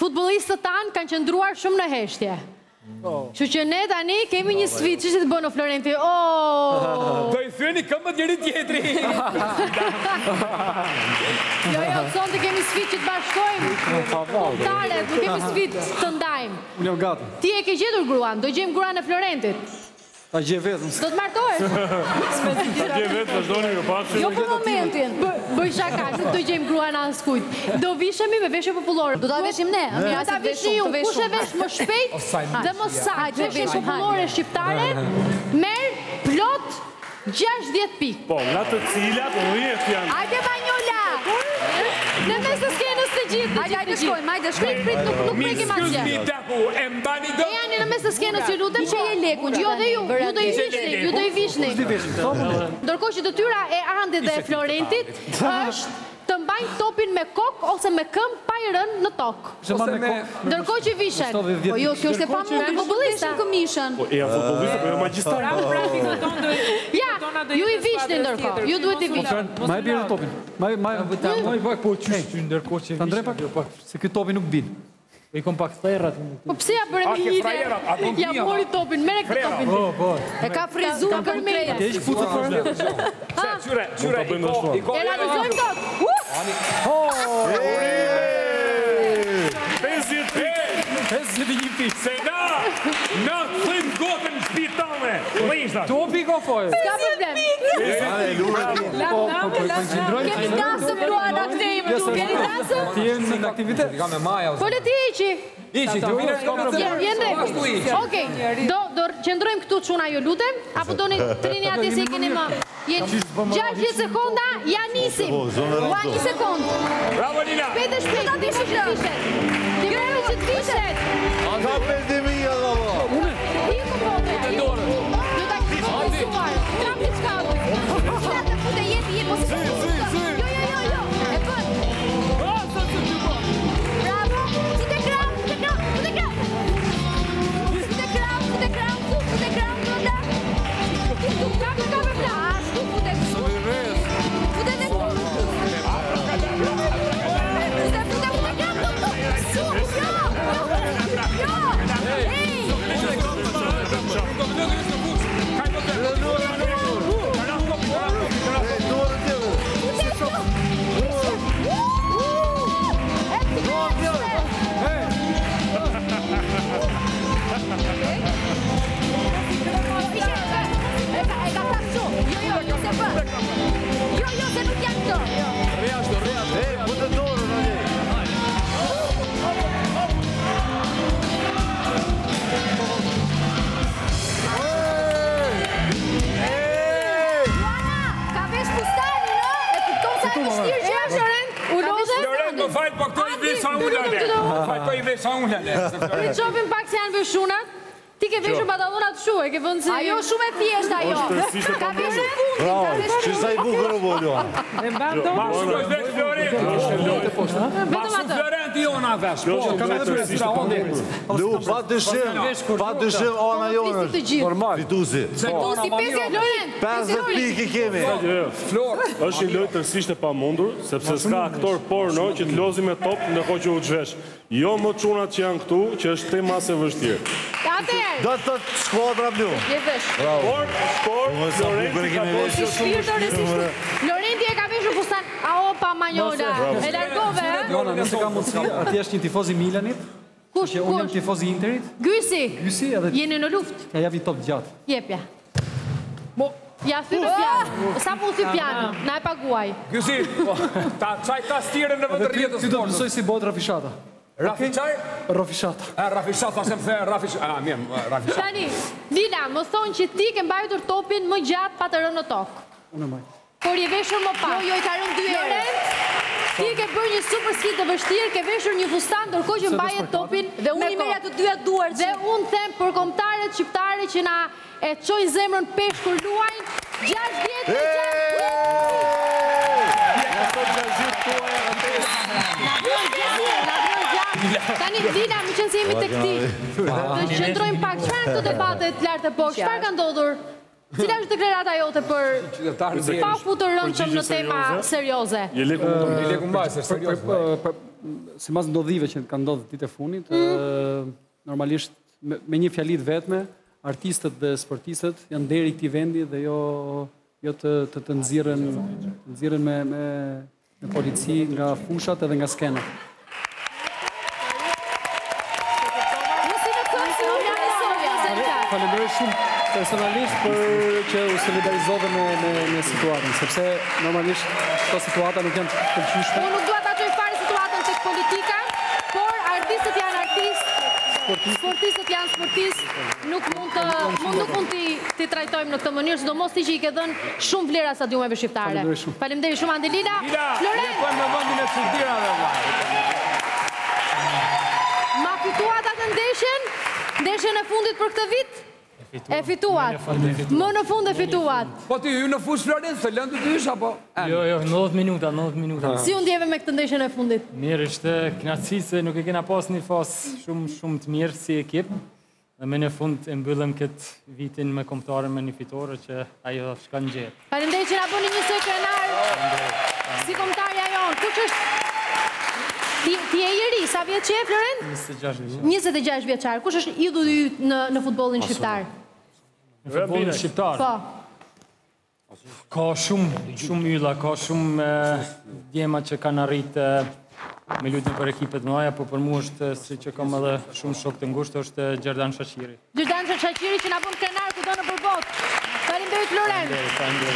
futbollistët tanë kanë qëndruar shumë në heshtje. Kështu që ne tani kemi një sfidë, ç'është të bënë Florenti? Do i thyeni këmbët njëri tjetri. Jo, sonte kemi sfidë që të bashkojmë. Kombëtare, nuk kemi sfidë të ndajmë. Unë jam gati. Ti e ke gjetur gruan, do gjejmë gruan e Florentit. Ta gje vetëm. Do të martohesh? Ta gje vetë, vazhdoni me pasë. Jo për momentin. Bëj shaka, se do gjejmë gruan askujt. Do vishemi me veshje popullore. Do ta veshim ne. Do ta veshim ju. Kush e vesh më shpejt dhe më saktë veshje popullore shqiptare, merr plot 60 pikë. Po, nga të cilat 10 janë. Hajde Banjola! Në mes të skenës të gjithë. Hajde shkojmë, hajde shkojmë. Prit, nuk prekim asgjë. E janë në mes të skenës që lutem që je lekun. Jo dhe ju do i vishni. Ndërkohë që detyra e Andit dhe e Florentit është të mbajnë topin me kokë ose me këmbë pa i rënë në tokë. Ndërkohë që vishen. Po jo, kjo është e pamundur, futbollista këmishën. Po, ja futbollista, po jo magjistar. Ja, ju i vishni ndërkohë. Ju duhet i vishni. Ma e bjerë topin. Ma i pak, po qysh që ndërkohë që ta ndrej pak, se këtë topi nuk bin. I kom pak therrat. Po pse ja bëre me një ja mori topin, mere këtë topin. E ka frizuar kërmeja. Te ish futë për në. Qyre, E realizojmë tot. 51 pikë. Se na, në thim gotën shpitame. Topi ka fojë. Ska problem. Kemi dasëm Luana këtejmë. Kemi dasëm? Ti jenë në aktivitet. Po le ti iqi. Iqi, ti vjen Okej, do qëndrojmë këtu çuna ju lutem, apo doni trini atje se keni më. 60 sekonda, ja nisim. Ua, 1 sekond. Bravo Nina. Shpejt. Ti merë që të vishet. Ka pandemia, baba. Iku bote. Do ta kishë mësuar. Kam diçka. Shkata fute jepi, po si. Jo. E bën. Bravo. Ti te kram. Fajt, po këto i vesa ullale. Të qopim pak se janë vëshunat. Ti ke veshur badallonat shu, e ke vënë si... Ajo shumë e thjeshtë ajo. Ka veshur fundin. Bravo, që sa i bukër o boljo. Mashu është vetë Florenti. Mashu Florenti jo nga vesh. Lu, pa dëshim ana jonë është. Normal. Fitusi. Fitusi, 50 pikë kemi. Flor. Është një lojë tërësisht e pamundur, sepse s'ka aktor porno që të lozi me top ndërkohë që u zhvesh. Jo më çunat që janë këtu, që është tema e vështirë. Do të skuadra blu. Por, Florenti e ka veshur fustan. A opa Manjola. E largove, Jona, nëse ka mundësi, ati është një tifoz i Milanit. Kush? Unë jam tifoz i Interit. Gysi. Edhe jeni në luftë. ka javi top gjatë. Jepja. Ja thyr piano. Sa mu thyr piano? Na e paguaj. Gysi, ta qaj ta stire në vëndër jetës. Ty do të mësoj si bëhet Rafishata. Rafiqaj? Rafishata. Rafishata, se më the Rafishata. Mirë, Rafishata. Tani, Dina, më thonë që ti ke mbajtur topin më gjatë pa të rënë në tokë. Unë mbaj. Por je veshur më pak. Jo, i ka rënë 2 herë. Ti ke bërë një super ski të vështirë, ke veshur një fustan ndërkohë që mbajet topin Dhe unë i merja të dyja duar. Dhe unë them për kombëtarët shqiptare që na e çojnë zemrën pesh kur luajnë 60 Tani, Dina, më qënë se jemi të këti. Të qëndrojmë pak, çfarë këto debatet lartë e poshtë? Çfarë ka ndodhur? Cila është deklarata jote për pa futur rëndshëm në tema serioze? Je leku mbaj, se serios. sipas ndodhive që kanë ndodhur ditë e funit, normalisht me një fjali të vetme, artistët dhe sportistët janë deri i këtij vendi dhe jo të nxirren me polici nga fushat edhe nga skenat. Falenderoj shumë personalisht për që u solidarizove me situatën, sepse normalisht këto situata nuk janë të pëlqyeshme. Unë nuk dua ta çoj fare situatën tek politika, por artistët janë artistë, sportistët janë sportistë, nuk mund t'i trajtojmë në këtë mënyrë, sidomos ti që i ke dhënë shumë vlera stadiumeve shqiptare. Faleminderit shumë Andelina. Florent, po në vendin e çuditërave vllai. Ma fituat atë ndeshjen e fundit për këtë vit? E fituat. Më në fund e fituat. Po ti ju në fush Florent, se lëndë të dysh apo? Jo, 90 minuta. Si u ndjeve me këtë ndeshjen e fundit? Mirë, ishte kënaqësi se nuk e kena pas një fazë shumë të mirë si ekip. Dhe me në fund e mbyllëm këtë vitin me kombëtarën me një fitore që ajo shka në gjetë. Faleminderit që na bëni një soi krenar. Si kombëtarja jon, kush është? Ti e i ri, sa vjeç je, Florent? 26 vjeçar. Kush është idulli yt në futbollin shqiptar? Në futbollin shqiptar? Po. Ka shumë ylla, ka shumë djema që kanë arritë me lutin për ekipet mëdha, po për mua është si që kam edhe shumë shok të ngushtë është Gjerdan Shaqiri. Gjerdan Shaqiri që na bën krenar kudo në përbot. Faleminderit Florent.